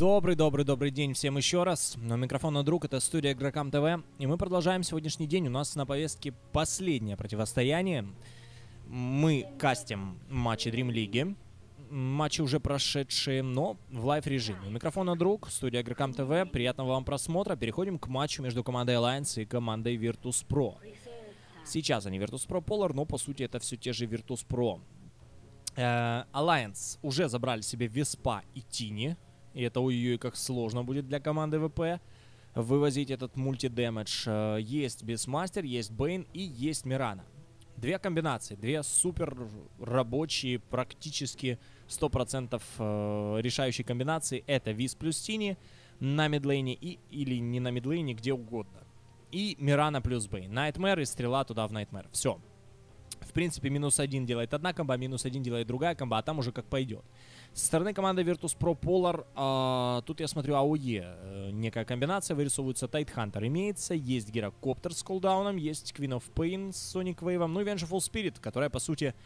Добрый день всем еще раз. На микрофона друг, это студия Игрокам ТВ. И мы продолжаем сегодняшний день. У нас на повестке последнее противостояние. Мы кастим матчи Dream League. Матчи уже прошедшие, но в лайв-режиме. У микрофона друг, студия Игрокам ТВ. Приятного вам просмотра. Переходим к матчу между командой Alliance и командой Virtus.pro. Сейчас они Virtus.pro Polar, но по сути это все те же Virtus.pro. Alliance уже забрали себе Веспа и Тини. И это ой-ой, как сложно будет для команды ВП вывозить этот мультидэмэдж. Есть Бисмастер, есть Бейн и есть Мирана. Две комбинации, две супер рабочие, практически 100% решающие комбинации. Это Вис плюс Тини на мидлейне или не на мидлейне, где угодно. И Мирана плюс Бейн. Найтмэр и стрела туда в Найтмэр. Все. В принципе, -1 делает одна комба, -1 делает другая комба, а там уже как пойдет. Со стороны команды Virtus.pro Polar, тут я смотрю АОЕ, некая комбинация, вырисовывается Тайтхантер имеется, есть Гирокоптер с кулдауном, есть Queen of Pain с Sonic Wave, ну и Vengeful Spirit, которая по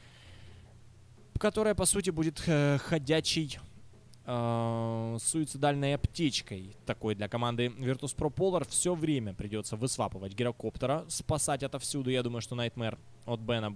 сути будет ходячей суицидальной аптечкой такой для команды Virtus.pro Polar. Все время придется высвапывать Гирокоптера, спасать отовсюду. Я думаю, что Найтмэр от Бейна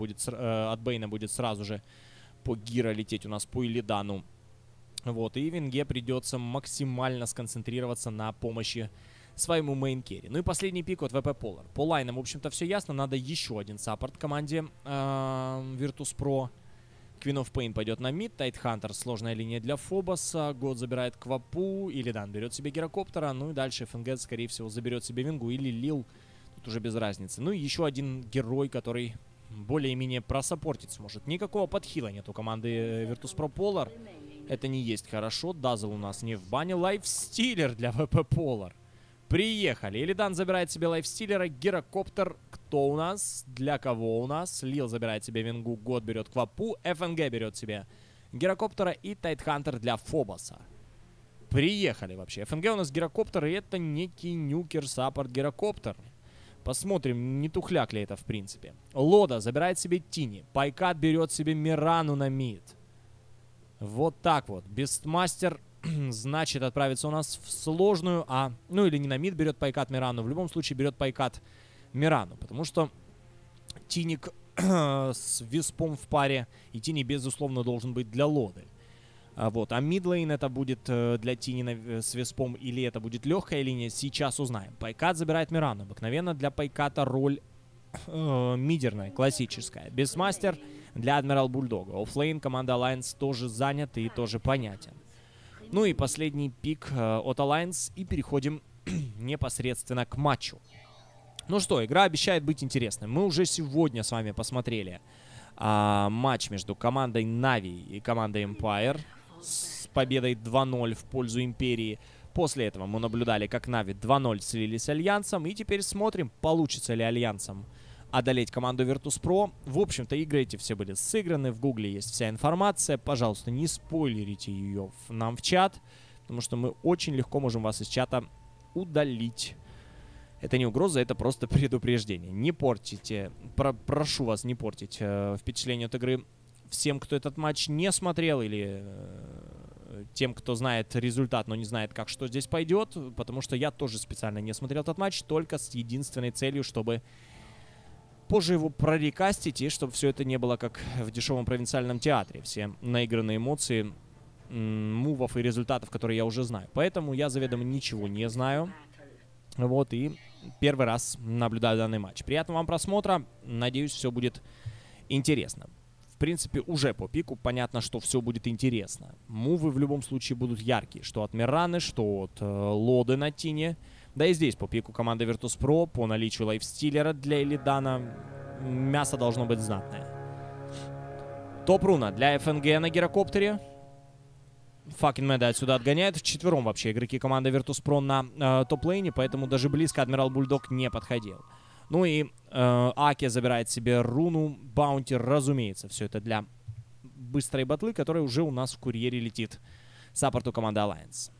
будет сразу же по Гиро лететь у нас по Илидану. Вот, и Винге придется максимально сконцентрироваться на помощи своему мейн-керри. Ну и последний пик от ВП Polar. По лайнам, в общем-то, все ясно. Надо еще один саппорт команде Virtus.pro. Queen of Pain пойдет на мид. Тайтхантер, сложная линия для Фобоса. Год забирает Квапу. Илидан берет себе Гирокоптера. Ну и дальше ФНГ, скорее всего, заберет себе Вингу или Лил. Тут уже без разницы. Ну и еще один герой, который более-менее просаппортить сможет. Никакого подхила нет у команды Virtus.pro Polar. Это не есть хорошо. Дазл у нас не в бане. Лайфстиллер для ВП Polar. Приехали. Илидан забирает себе лайфстиллера. Гирокоптер. Кто у нас? Для кого у нас? Лил забирает себе Вингу. Год берет Квапу. ФНГ берет себе Гирокоптера. И Тайтхантер для Фобоса. Приехали вообще. ФНГ у нас Гирокоптер. И это некий нюкер саппорт Гирокоптер. Посмотрим, не тухляк ли это в принципе. Лода забирает себе Тини. Пайкат берет себе Мирану на мид. Вот так вот. Бестмастер, значит, отправится у нас в сложную, ну или не на мид берет Пайкат Мирану. В любом случае берет Пайкат Мирану. Потому что Тиник с Виспом в паре. И Тини, безусловно, должен быть для Лоды. Вот. А мидлейн это будет для Тини с Виспом или это будет легкая линия, сейчас узнаем. Пайкат забирает Мирану. Обыкновенно для Пайката роль мидерная, классическая. Бисмастер для Адмирал Бульдога. Оффлейн команда Alliance тоже занят и тоже понятен. Ну и последний пик от Alliance. И переходим непосредственно к матчу. Ну что, игра обещает быть интересной. Мы уже сегодня с вами посмотрели матч между командой Na'Vi и командой Empire с победой 2-0 в пользу Империи. После этого мы наблюдали, как Na'Vi 2-0 слились с Альянсом. И теперь смотрим, получится ли Альянсом одолеть команду Virtus.pro. В общем-то, игры эти все были сыграны. В Гугле есть вся информация. Пожалуйста, не спойлерите ее нам в чат, потому что мы очень легко можем вас из чата удалить. Это не угроза, это просто предупреждение. Не портите, прошу вас не портить впечатление от игры всем, кто этот матч не смотрел, или тем, кто знает результат, но не знает, как что здесь пойдет, потому что я тоже специально не смотрел этот матч, только с единственной целью, чтобы позже его прорекастить, и чтобы все это не было как в дешевом провинциальном театре. Все наигранные эмоции, мувов и результатов, которые я уже знаю. Поэтому я заведомо ничего не знаю. Вот, и первый раз наблюдаю данный матч. Приятного вам просмотра. Надеюсь, все будет интересно. В принципе, уже по пику понятно, что все будет интересно. Мувы в любом случае будут яркие. Что от Мираны, что от Лоды на Тине. Да и здесь по пику команда Virtus.pro, по наличию лайфстиллера для Илидана. Мясо должно быть знатное. Топ-руна для ФНГ на Гирокоптере. Факин Мэда отсюда отгоняет. Вчетвером вообще игроки команды Virtus.pro на топ-лейне, поэтому даже близко Адмирал Бульдог не подходил. Ну и Аки забирает себе руну. Баунти, разумеется, все это для быстрой батлы, которая уже у нас в курьере летит саппорту команды Alliance.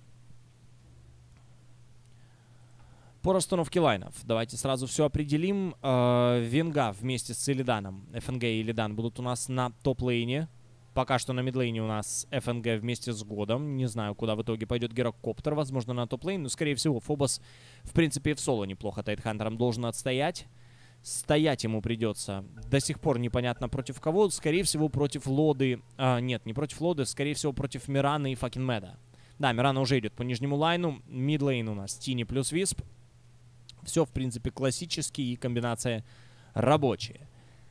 По расстановке лайнов давайте сразу все определим. Венга вместе с Илиданом, ФНГ и Илидан будут у нас на топ-лейне. Пока что на мидлейне у нас ФНГ вместе с Годом. Не знаю, куда в итоге пойдет Гирокоптер. Возможно, на топ-лейн. Но, скорее всего, Фобос, в принципе, в соло неплохо Тайтхантером должен отстоять. Стоять ему придется. До сих пор непонятно против кого. Скорее всего, против Лоды. Нет, не против Лоды. Скорее всего, против Мирана и факин Мэда. Да, Мирана уже идет по нижнему лайну. Мидлейн у нас Тини плюс Висп. Все, в принципе, классически и комбинация рабочая.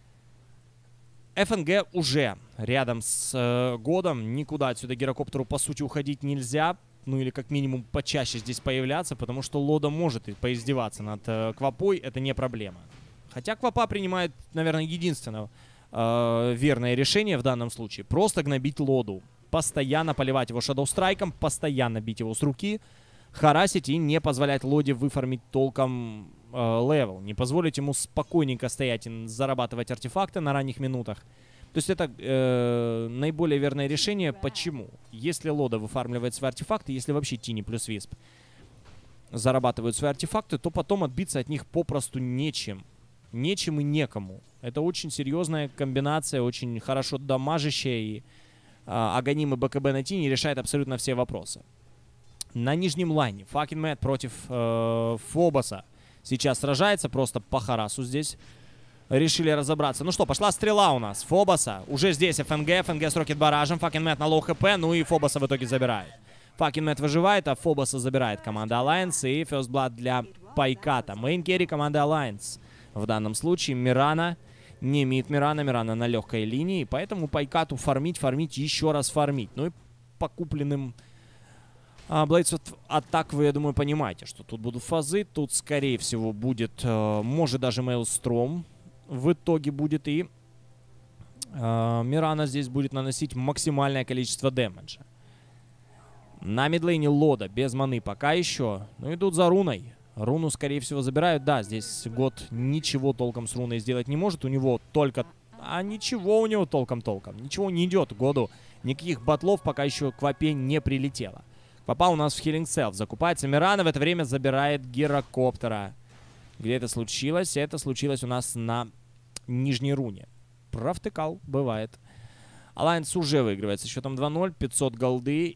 ФНГ уже рядом с Годом. Никуда отсюда Гирокоптеру, по сути, уходить нельзя. Ну или как минимум почаще здесь появляться, потому что Лода может и поиздеваться над Квапой. Это не проблема. Хотя Квапа принимает, наверное, единственное верное решение в данном случае. Просто гнобить Лоду. Постоянно поливать его шадоу-страйком, постоянно бить его с руки, харасить и не позволять Лоде выфармить толком левел. Не позволить ему спокойненько стоять и зарабатывать артефакты на ранних минутах. То есть это наиболее верное решение. Почему? Если Лода выфармливает свои артефакты, если вообще Тини плюс Висп зарабатывают свои артефакты, то потом отбиться от них попросту нечем. Нечем и некому. Это очень серьезная комбинация, очень хорошо дамажащая, и Аганим и БКБ на Тини решает абсолютно все вопросы. На нижнем лайне факин Мэд против Фобоса сейчас сражается, просто по харасу здесь решили разобраться. Ну что, пошла стрела у нас Фобоса. Уже здесь ФНГ с рокет-баражем. факин Мэд на лоу хп, ну и Фобоса в итоге забирает. факин Мэд выживает, а Фобоса забирает команда Alliance. И First Blood для Пайката. Мейн керри команда Alliance. В данном случае Мирана. Не мид Мирана на легкой линии. Поэтому Пайкату фармить, еще раз фармить. Ну и по купленным Blades of Attack вы, я думаю, понимаете, что тут будут фазы. Тут, скорее всего, будет, может, даже Maelstrom в итоге будет. И Мирана здесь будет наносить максимальное количество дэмэджа. На мидлейне Лода без маны пока еще. Ну, идут за руной. Руну, скорее всего, забирают. Да, здесь Год ничего толком с руной сделать не может. У него только... А ничего у него толком. Ничего не идет Году. Никаких батлов пока еще к Вапе не прилетело. Квапа у нас в Healing Self. Закупается Мирана. В это время забирает Гирокоптера. Где это случилось? Это случилось у нас на нижней руне. Провтыкал. Бывает. Alliance уже выигрывает со счетом 2-0. 500 голды.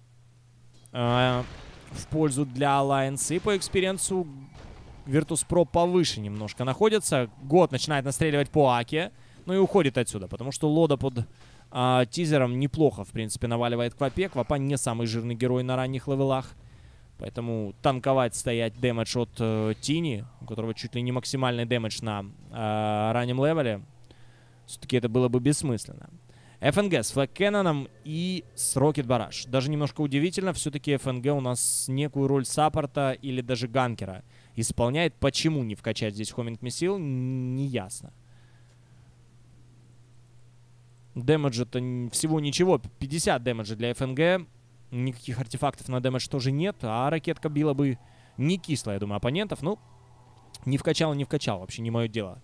В пользу для Alliance. И по экспириенсу Virtus.pro повыше немножко находится. Год начинает настреливать по Аке. Ну и уходит отсюда, потому что Лода под тизером неплохо, в принципе, наваливает Квапе. Квапа не самый жирный герой на ранних левелах. Поэтому танковать, стоять дэмэдж от Тини, у которого чуть ли не максимальный дэмэдж на раннем левеле, все-таки это было бы бессмысленно. ФНГ с флэк-кэнноном и с рокет-бараж. Даже немножко удивительно, все-таки ФНГ у нас некую роль саппорта или даже ганкера исполняет. Почему не вкачать здесь Homing Missile, не ясно. Дэмэджа-то всего ничего. 50 дэмэджа для ФНГ. Никаких артефактов на дэмэдж тоже нет. А ракетка била бы не кисло, я думаю, оппонентов. Ну, не вкачал. Вообще не мое дело.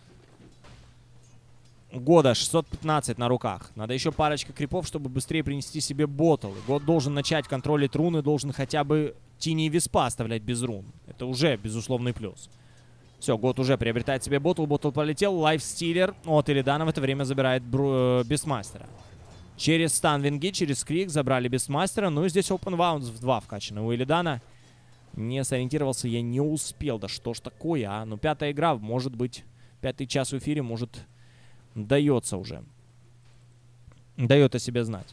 Года 615 на руках. Надо еще парочка крипов, чтобы быстрее принести себе ботл. Год должен начать контролить руны. Должен хотя бы Тини и Виспа оставлять без рун. Это уже безусловный плюс. Все, Год уже приобретает себе ботл. Ботл полетел. Лайфстиллер от Илидана в это время забирает Бестмастера. Через станвинги, через крик забрали Бестмастера. Ну и здесь Open Wounds в 2 вкачаны у Илидана. Не сориентировался, я не успел. Да что ж такое, а? Ну, 5-я игра, может быть, 5-й час в эфире, может, дается уже. Дает о себе знать.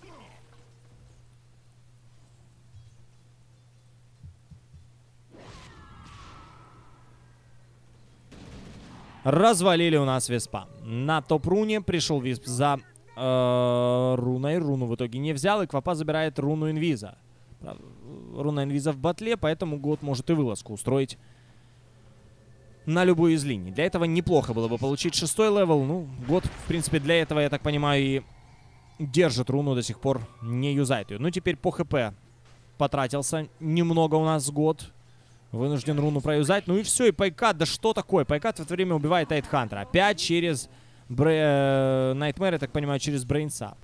Развалили у нас Виспа. На топ-руне пришел Висп за руной. Руну в итоге не взял, и Квапа забирает руну Инвиза. Руна Инвиза в батле, поэтому Год может и вылазку устроить на любую из линий. Для этого неплохо было бы получить 6-й левел. Ну, Год, в принципе, для этого, я так понимаю, и держит руну, до сих пор не юзает ее. Ну, теперь по ХП потратился немного у нас Год. Вынужден руну проюзать. Ну и все, и Пайкат, да что такое? Пайкат в это время убивает Тайтхантера. Опять через Найтмэр, я так понимаю, через Брейнсап.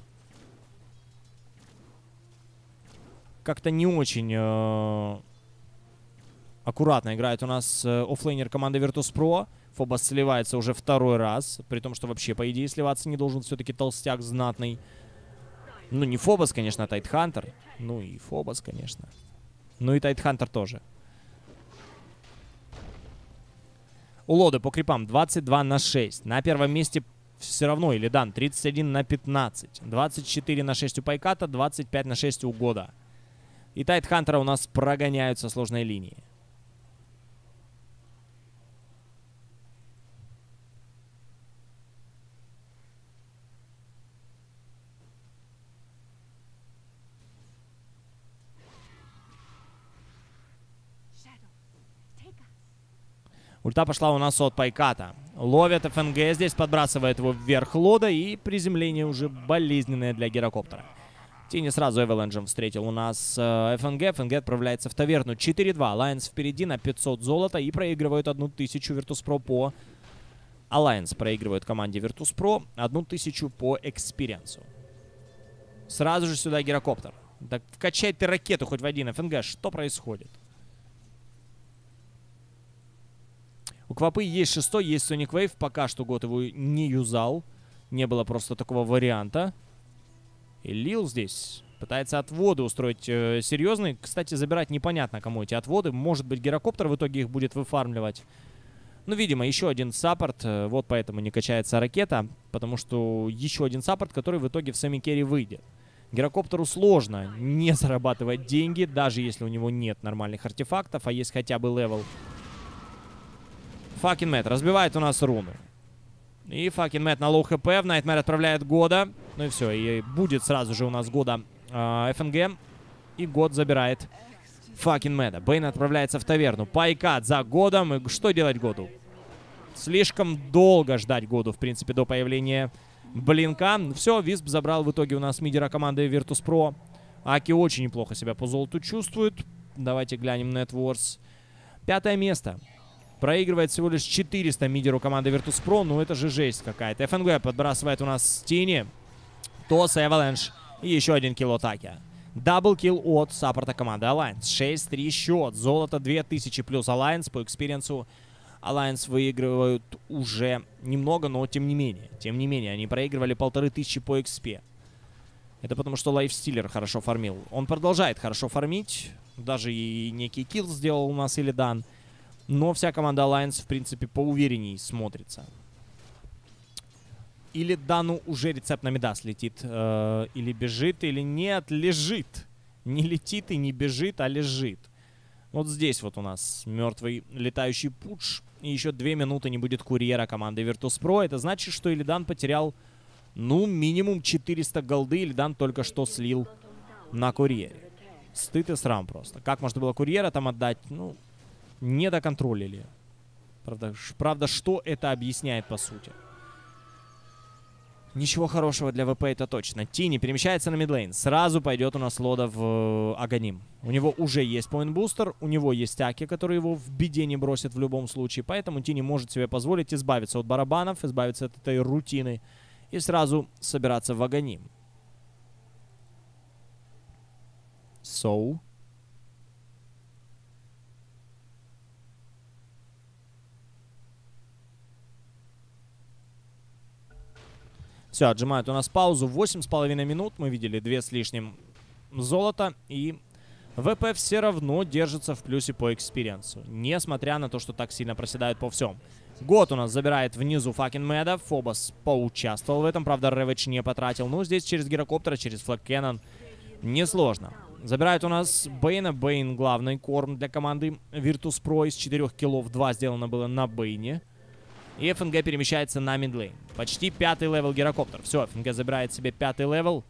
Как-то не очень аккуратно играет у нас оффлейнер команды Virtus.pro. Фобос сливается уже 2-й раз. При том, что вообще, по идее, сливаться не должен. Все-таки толстяк знатный. Ну, не Фобос, конечно, а Тайтхантер. Ну и Фобос, конечно. Ну и Тайтхантер тоже. У Лоды по крипам 22/6. На первом месте все равно Илидан 31/15. 24/6 у Пайката, 25/6 у Года. И Тайтхантера у нас прогоняют со сложной линии. Ульта пошла у нас от Пайката. Ловит ФНГ, здесь подбрасывает его вверх Лода, и приземление уже болезненное для гирокоптера. Тини сразу Эваленджем встретил у нас ФНГ. ФНГ отправляется в таверну. 4-2. Alliance впереди на 500 золота и проигрывают 1000 Virtus.pro по... Alliance проигрывает команде Virtus.pro 1000 по экспириенсу. Сразу же сюда гирокоптер. Так вкачай ты ракету хоть в один. ФНГ, что происходит? У Квапы есть 6, есть Sonic Wave. Пока что год его не юзал. Не было просто такого варианта. И Лил здесь пытается отводы устроить серьезные. Кстати, забирать непонятно, кому эти отводы. Может быть, гирокоптер в итоге их будет выфармливать. Ну, видимо, еще один саппорт. Вот поэтому не качается ракета. Потому что еще один саппорт, который в итоге в сами-керри выйдет. Гирокоптеру сложно не зарабатывать деньги, даже если у него нет нормальных артефактов, а есть хотя бы левел. Fucking Mad разбивает у нас руну. И Fucking Mad на лоу хп. В Nightmare отправляет Года. Ну и все. И будет сразу же у нас Года ФНГ. И Год забирает Fucking Mad. Бейн отправляется в таверну. Пайкат за Годом. И что делать Году? Слишком долго ждать Году, в принципе, до появления Блинка. Все, Висп забрал в итоге у нас мидера команды Virtus.pro. Аки очень неплохо себя по золоту чувствует. Давайте глянем на Netwars. 5-е место. Проигрывает всего лишь 400 мидеру команды Virtus.pro. Ну, это же жесть какая-то. ФНГ подбрасывает у нас Тини. Тос, Эваленш. И еще один килл от Аки. Даблкилл от саппорта команды Alliance. 6-3 счет. Золото 2000 плюс Alliance по экспириенсу. Alliance выигрывают уже немного, но тем не менее. Тем не менее, они проигрывали 1500 по экспе. Это потому, что Лайфстиллер хорошо фармил. Он продолжает хорошо фармить. Даже и некий килл сделал у нас Илидан. Но вся команда Alliance, в принципе, поуверенней смотрится. Или Дану уже рецепт на Мидас летит. Или бежит, или нет, лежит. Не летит и не бежит, а лежит. Вот здесь вот у нас мертвый летающий пудж. И еще 2 минуты не будет курьера команды Virtus.pro. Это значит, что Илидан потерял, ну, минимум 400 голды. Илидан только что слил на курьере. Стыд и срам просто. Как можно было курьера там отдать? Ну... Не доконтролили. Правда, что это объясняет по сути? Ничего хорошего для ВП это точно. Тини перемещается на мидлейн. Сразу пойдет у нас Лода в Аганим. У него уже есть поинт-бустер. У него есть Аки, который его в беде не бросит в любом случае. Поэтому Тини может себе позволить избавиться от барабанов, избавиться от этой рутины и сразу собираться в Аганим. Все, отжимают у нас паузу. 8,5 минут. Мы видели 2 с лишним золота. И ВП все равно держится в плюсе по экспириенсу. Несмотря на то, что так сильно проседают по всем. Год у нас забирает внизу Fucking Mad. Фобос поучаствовал в этом. Правда, Рэвидж не потратил. Ну, здесь через гирокоптера, через флаг Кэннон несложно. Забирает у нас Бейна. Бейн главный корм для команды Virtus.pro. Из 4 киллов 2 сделано было на Бейне. И ФНГ перемещается на мидлейн. Почти 5-й левел гирокоптер. Все, ФНГ забирает себе 5-й левел.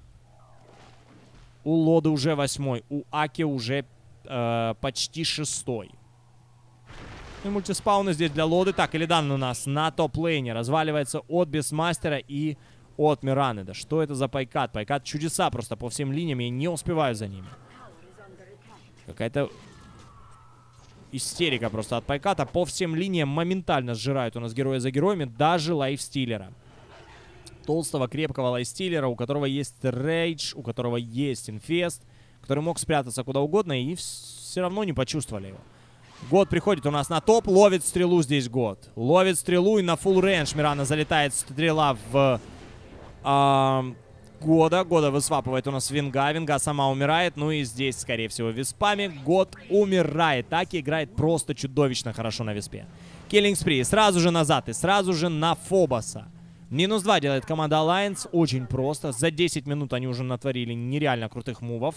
У Лоды уже 8-й. У Аки уже почти 6-й. И мультиспауны здесь для Лоды. Так, Илидан у нас на топ-лейне. Разваливается от Бесмастера и от Мираны. Да что это за Пайкат? Пайкат чудеса просто по всем линиям. Я не успеваю за ними. Какая-то... истерика просто от Пайката. По всем линиям моментально сжирают у нас героя за героями. Даже Лайфстиллера. Толстого, крепкого Лайфстиллера, у которого есть Рейдж, у которого есть Инфест, который мог спрятаться куда угодно, и все равно не почувствовали его. Год приходит у нас на топ, ловит стрелу здесь Год. Ловит стрелу, и на фулл рейндж Мирана залетает стрела в Года. Года высвапывает у нас Винга. Винга сама умирает. Ну и здесь, скорее всего, виспами. Год умирает. Таки играет просто чудовищно хорошо на виспе. Killing Spree. Сразу же назад и сразу же на Фобоса. Минус 2 делает команда Alliance. Очень просто. За 10 минут они уже натворили нереально крутых мувов.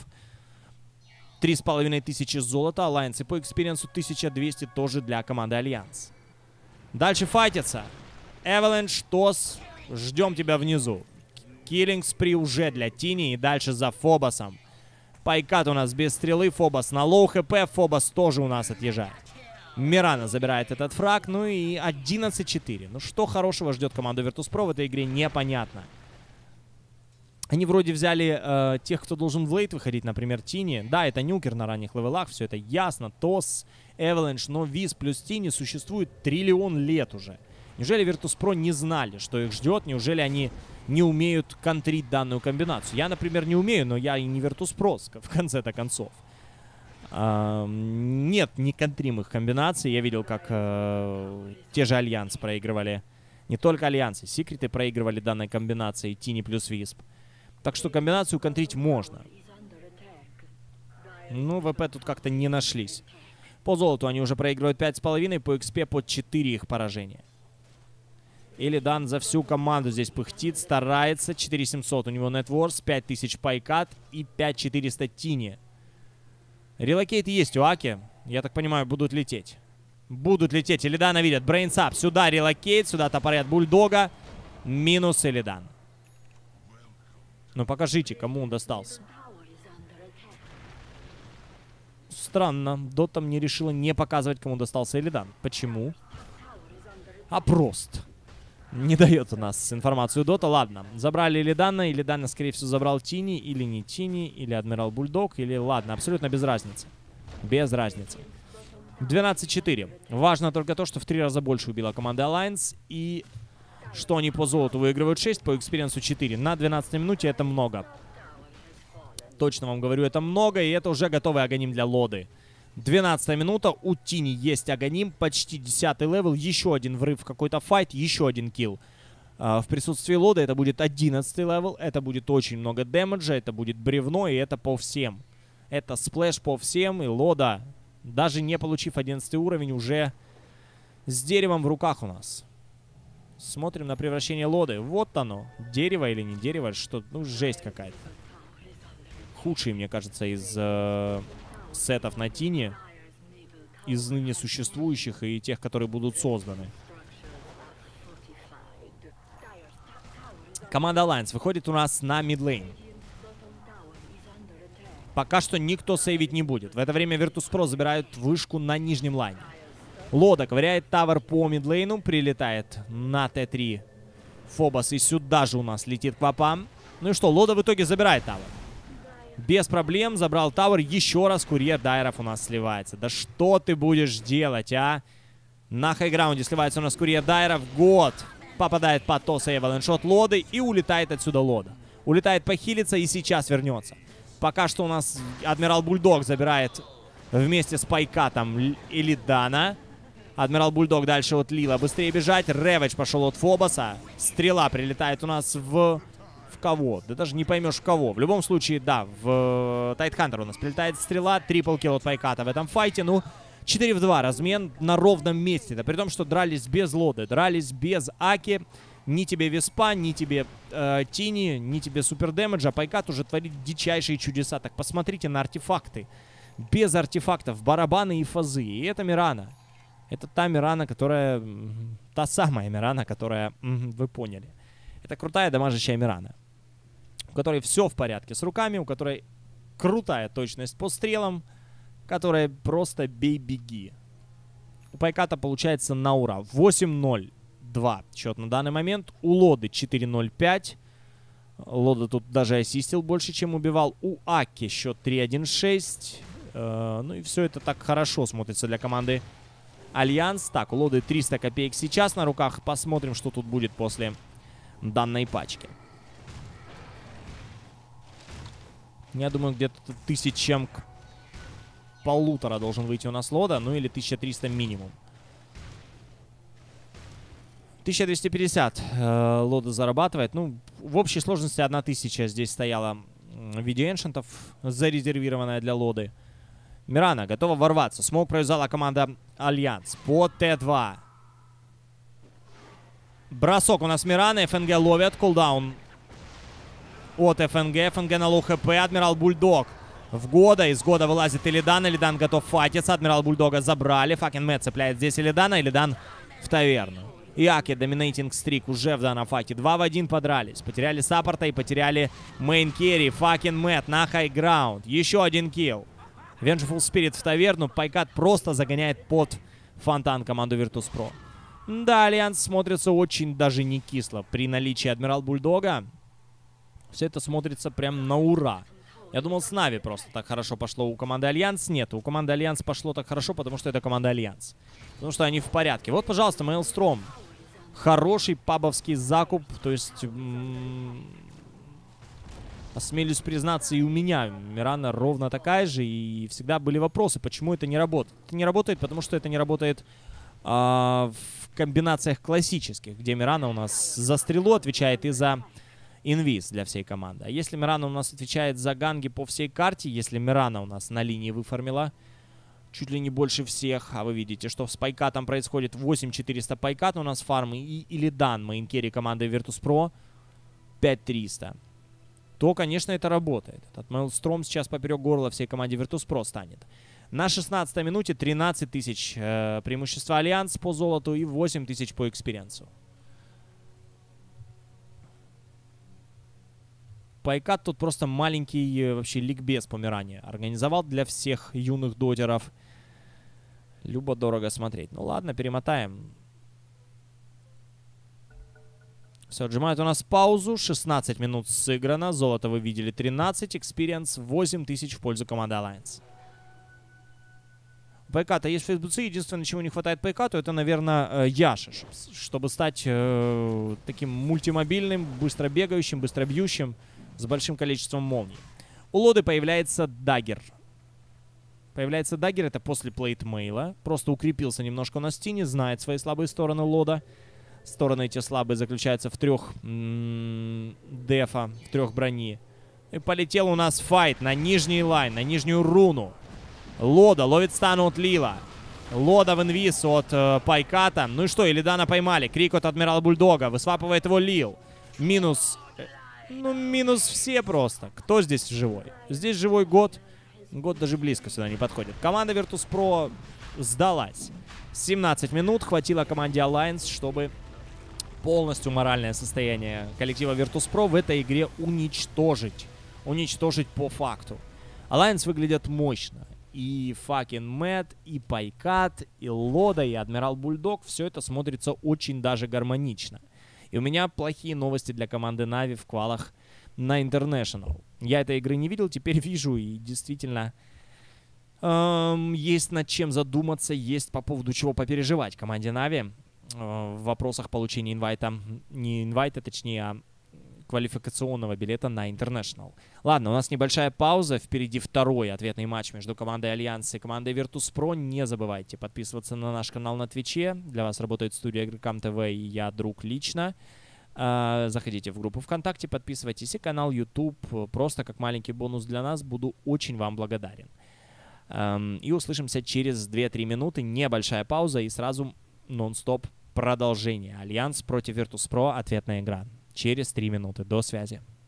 3500 золота. Alliance и по экспириенсу 1200 тоже для команды Альянс. Дальше файтится. Avalanche, TOS. Ждем тебя внизу. Killing Spree уже для Тини. И дальше за Фобосом. Пайкат у нас без стрелы. Фобос на лоу хп. Фобос тоже у нас отъезжает. Мирана забирает этот фраг. Ну и 11-4. Ну что хорошего ждет команду Virtus.pro в этой игре, непонятно. Они вроде взяли тех, кто должен в лейт выходить, например, Тини. Да, это Нюкер на ранних левелах, все это ясно. TOS, Avalanche, но Виз плюс Тини существует триллион лет уже. Неужели Virtus.pro не знали, что их ждет? Неужели они не умеют контрить данную комбинацию? Я, например, не умею, но я и не Virtus.pro в конце-то концов. Нет неконтримых комбинаций. Я видел, как те же Альянс проигрывали. Не только Альянсы, Секреты проигрывали данной комбинацией Тини плюс Висп. Так что комбинацию контрить можно. Ну, ВП тут как-то не нашлись. По золоту они уже проигрывают 5,5, по XP под 4 их поражения. Илидан за всю команду здесь пыхтит, старается. 4700 у него нетворс, 5000 пайкат и 5400 Тини. Релокейт есть у Аки. Я так понимаю, будут лететь. Будут лететь. Илидана видят. Брейнсап. Сюда релокейт, сюда топоры от Бульдога. Минус Илидан. Ну покажите, кому он достался. Странно. Дота мне решила не показывать, кому достался Илидан. Почему? А просто. Не дает у нас информацию Дота. Ладно. Забрали Илидана. Илидана, скорее всего, забрал Тини. Или не Тини. Или Адмирал Бульдог. Или ладно. Абсолютно без разницы. Без разницы. 12-4. Важно только то, что в 3 раза больше убила команда Alliance. И что они по золоту выигрывают 6, по экспириенсу 4. На 12 минуте это много. Точно вам говорю, это много. И это уже готовый агоним для Лоды. 12 минута. У Тини есть агоним. Почти 10 левел. Еще один врыв в какой-то файт. Еще один килл. В присутствии Лоды это будет 11 левел. Это будет очень много дэмэджа. Это будет бревно. И это по всем. Это сплэш по всем. И Лода, даже не получив 11 уровень, уже с деревом в руках у нас. Смотрим на превращение Лоды. Вот оно. Дерево или не дерево. Что, ну, жесть какая-то. Худший, мне кажется, из сетов на Тини. Из ныне существующих и тех, которые будут созданы. Команда Alliance выходит у нас на мидлейн. Пока что никто сейвить не будет. В это время Virtus.pro забирают вышку на нижнем лайне. Лода ковыряет тавер по мидлейну. Прилетает на Т3 Фобос. И сюда же у нас летит к вапам. Ну и что, Лода в итоге забирает тавер. Без проблем забрал тавер. Еще раз курьер дайеров у нас сливается. Да что ты будешь делать, а? На хайграунде сливается у нас курьер дайеров. Год попадает под TOS и Avalanche от Лоды. И улетает отсюда Лода. Улетает похилиться и сейчас вернется. Пока что у нас Адмирал Бульдог забирает вместе с Пайкатом Илидана. Адмирал Бульдог дальше от Лила. Быстрее бежать. Рэвидж пошел от Фобоса. Стрела прилетает у нас в кого? Да даже не поймешь в кого. В любом случае, да, в Тайтхантер у нас прилетает стрела. Трипл килл от Пайката в этом файте. Ну, 4 в 2 размен на ровном месте. Да при том, что дрались без Лоды. Дрались без Аки. Ни тебе Виспа, ни тебе Тини, ни тебе супер дэмэджа. Пайкат уже творит дичайшие чудеса. Так посмотрите на артефакты. Без артефактов, барабаны и фазы. И это Мирана. Это та Мирана, которая... Та самая Мирана, которая... Вы поняли. Это крутая дамажащая Мирана. У которой все в порядке с руками. У которой крутая точность по стрелам. Которая просто бей-беги. У Пайката получается на ура. 8-0. 2 счет на данный момент. У Лоды 4-0-5. Лода тут даже ассистил больше, чем убивал. У Аки счет 3-1-6. Ну и все это так хорошо смотрится для команды Альянс. Так, у Лоды 300 копеек сейчас на руках. Посмотрим, что тут будет после данной пачки. Я думаю, где-то 1000 к 1500 должен выйти у нас Лода. Ну или 1300 минимум. 1250 Лода зарабатывает. Ну, в общей сложности 1000 здесь стояла в виде эншентов, зарезервированная для Лоды. Мирана готова ворваться. Смог провязала команда Альянс по Т2. Бросок у нас Мирана. ФНГ ловят. Кулдаун от ФНГ. ФНГ на лоу хп. Адмирал Бульдог в Года. Из Года вылазит Илидан. Илидан готов файтиться. Адмирал Бульдога забрали. Факин Мэтт цепляет здесь Илидана. Илидан в таверну. Яки, доминейтинг стрик уже в данном факе. 2 в 1 подрались. Потеряли саппорта и потеряли мейн керри. Факин Мэтт на хайграунд. Еще один килл. Vengeful Spirit в таверну. Пайкат просто загоняет под фонтан команду Virtus.pro. Да, Альянс смотрится очень даже не кисло. При наличии Адмирал Бульдога все это смотрится прям на ура. Я думал, с Нави просто так хорошо пошло у команды Альянс. Нет, у команды Альянс пошло так хорошо, потому что это команда Альянс. Потому что они в порядке. Вот, пожалуйста, Maelstrom. Хороший пабовский закуп. То есть, осмелюсь признаться, и у меня Мирана ровно такая же. И всегда были вопросы, почему это не работает. Это не работает, потому что это не работает в комбинациях классических, где Мирана у нас за стрелу отвечает и за инвиз для всей команды. А если Мирана у нас отвечает за ганги по всей карте, если Мирана у нас на линии выфармила чуть ли не больше всех, а вы видите, что с Пайкатом происходит 8400 Пайкат у нас фармы и Илидан, мейнкерри команды Virtus.pro 5300, то, конечно, это работает. Этот Maelstrom сейчас поперек горла всей команде Virtus.pro станет. На 16-й минуте 13 тысяч преимущества Альянс по золоту и 8 тысяч по экспириенсу. Пайкат тут просто маленький вообще ликбез по Миране организовал для всех юных дотеров. Любо-дорого смотреть. Ну ладно, перемотаем. Все, отжимают у нас паузу. 16 минут сыграно. Золото вы видели 13. Экспириенс 8 тысяч в пользу команды Alliance. У Пайката есть фейсбуцы. Единственное, чего не хватает Пайкату, это, наверное, Яши. Чтобы стать таким мультимобильным, быстро бегающим, быстро бьющим, с большим количеством молний. У Лоды появляется даггер. Появляется даггер, это после плейтмейла. Просто укрепился немножко на стене, знает свои слабые стороны Лода. Стороны эти слабые заключаются в 3 дефа, в 3 брони. И полетел у нас файт на нижний лайн, на нижнюю руну. Лода ловит стан от Лила. Лода в инвиз от Пайката. Ну и что, Илидана поймали. Крик от Адмирала Бульдога. Высвапывает его Лил. Минус. Ну, минус все просто. Кто здесь живой? Здесь живой Год. Год даже близко сюда не подходит. Команда Virtus.pro сдалась. 17 минут хватило команде Alliance, чтобы полностью моральное состояние коллектива Virtus.pro в этой игре уничтожить. Уничтожить по факту. Alliance выглядят мощно. И Факин Мэтт, и Пайкат, и Лода, и Адмирал Бульдог. Все это смотрится очень даже гармонично. И у меня плохие новости для команды Нави в квалах на International. Я этой игры не видел, теперь вижу. И действительно есть над чем задуматься, есть по поводу чего попереживать команде Нави в вопросах получения инвайта. Не инвайта, точнее, а квалификационного билета на International. Ладно, у нас небольшая пауза. Впереди второй ответный матч между командой Альянс и командой Virtus.pro. Не забывайте подписываться на наш канал на Твиче. Для вас работает студия Игрокам ТВ и я, друг, лично. Заходите в группу ВКонтакте, подписывайтесь, и канал YouTube. Просто как маленький бонус для нас. Буду очень вам благодарен. И услышимся через 2-3 минуты. Небольшая пауза и сразу нон-стоп продолжение. Альянс против Virtus.pro. Ответная игра. Через 3 минуты. До связи.